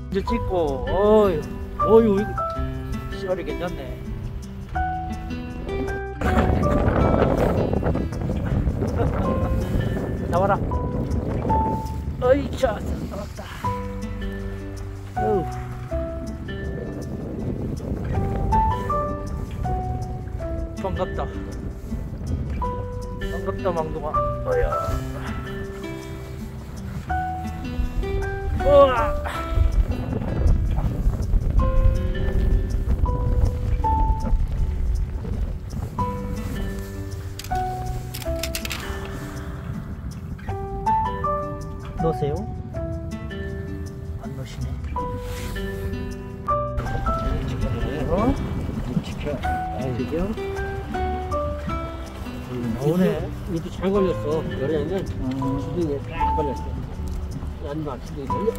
이제 찍고, 어휴, 이거 씨알이 괜찮네. 나와라. 어이차, 나왔다. 어우. 반갑다. 반갑다, 망둥아. 어야. 우와. 넣으세요? 안 넣으시네. 지켜. 지금 나오네. 이도 잘 걸렸어. 왜냐면 주둥이에 딱 걸렸어. 얀마 주둥이 걸려.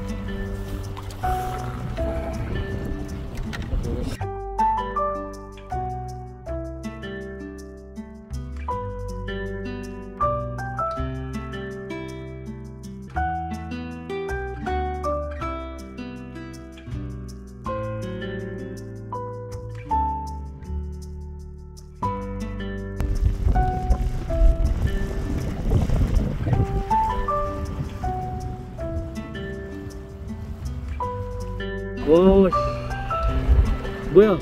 오, 뭐야?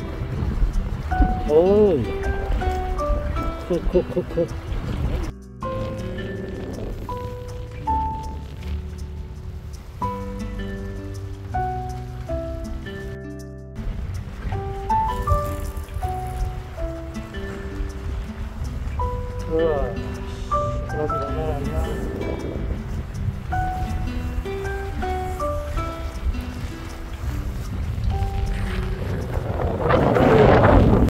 오, 코. 우와, 그러지 않아.